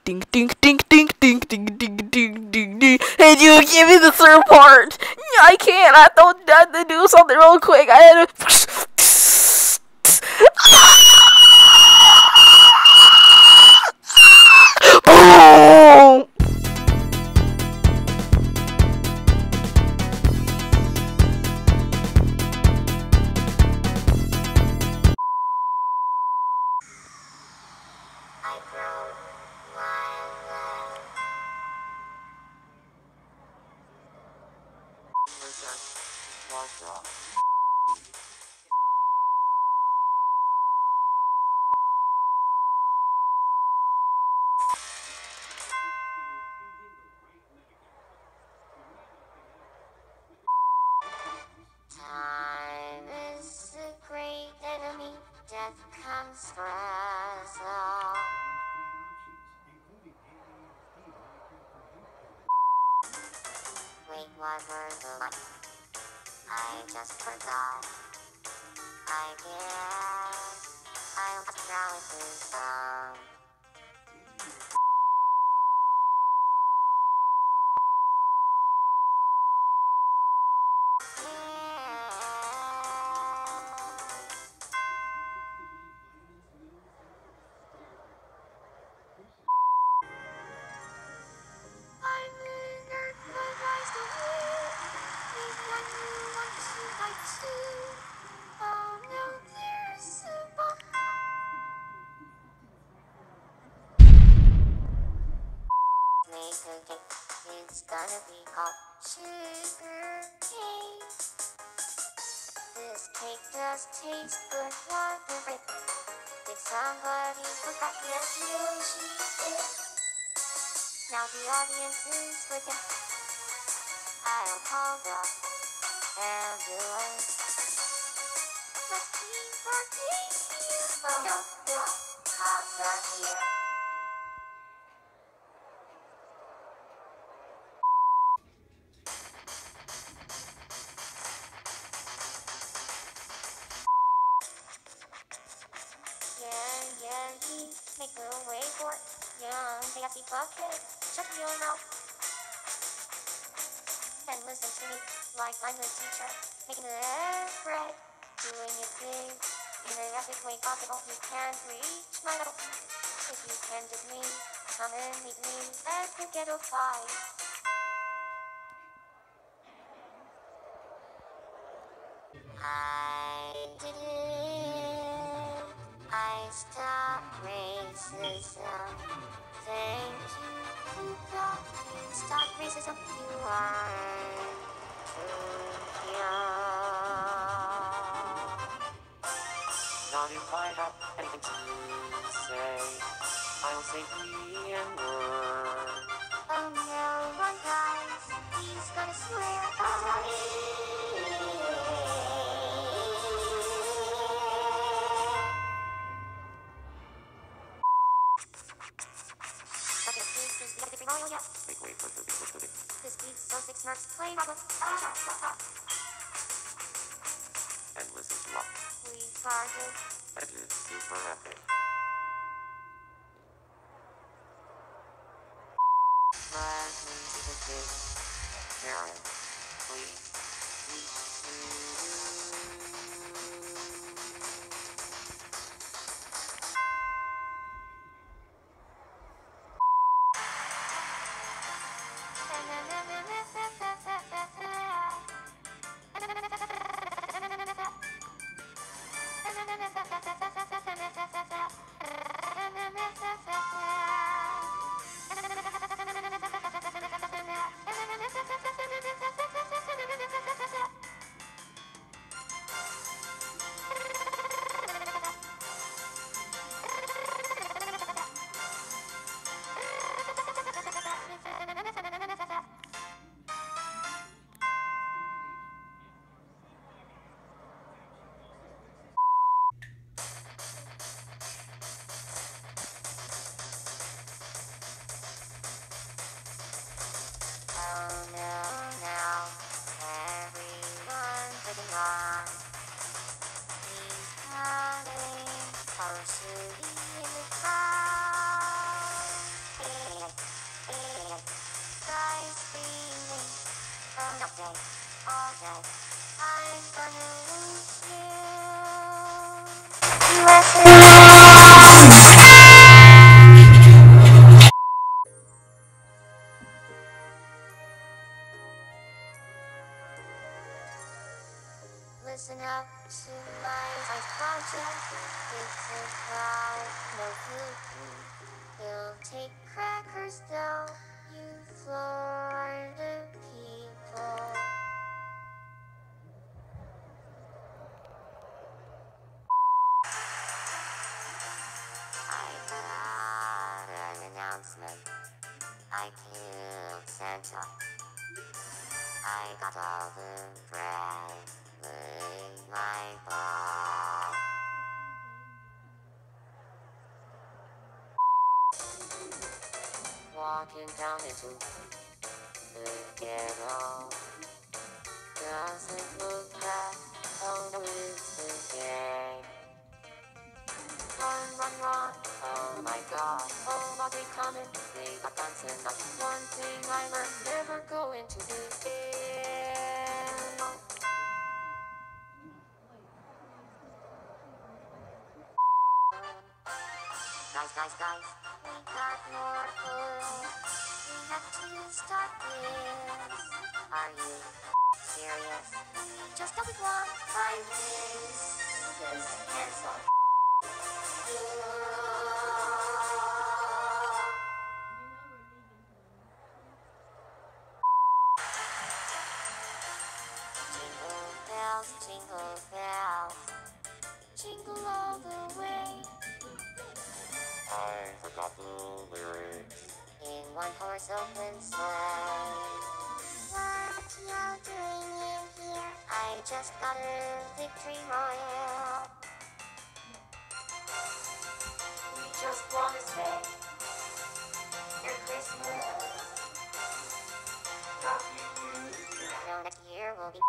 ding ding ding ding ding ding ding ding ding ding. Hey, dude, give me the third part. I can't. I had to do something real quick. I had to. Boom! I broke my leg. Time is the great enemy. Death comes for us all. Wait, what were the lines? I just forgot. I guess I'll try to song. I'm in nerd, but I still live. Need one who wants to fight too. Oh no, there's a bomb. Make a cake, it's gonna be called sugar cake. This cake does taste good, whatever it. If somebody forgot that Yoshi is. Now the audience is with it. I'll call the ambulance. Must be for you. Oh no, the cops are here. Yeah, make a little way for it. Young, they got the bucket. Shut your mouth and listen to me like I'm the teacher. Making it every doing it big in an epic way possible. You can reach my level if you can dig me. Come and meet me at the ghetto fight. I did it. I stopped racism. Thank you, God. Stop racism. You are too young. Not if I have anything to say. I'll say the N-word. Oh no, one guys. He's gonna swear. Okay, this is the other thing. Oh yeah. Wait, what's the big? This beats so six nerds play Roblox. And listen to rock. We started. That is super epic. Listen to the big. Karen, please. Listen up to my life project. It's about no gluten. You'll take crackers though, you Florida people. I got an announcement. I killed Santa. I got all the bread in my ball. Walking down into the ghetto doesn't look bad. Oh no, it's the game. Run, run, run, oh my god. Oh, are they coming? They got guns and knives. One thing I learned, never go into the game. Guys, we got more food. We have to stop this. Are you serious? We just don't want 5 days. This cancel. Jingle bells, jingle all the way. I forgot the lyrics. In one horse open sleigh. What y'all doing in here? I just got a victory royale. We just wanna say Merry Christmas. Happy New Year. No, next year will be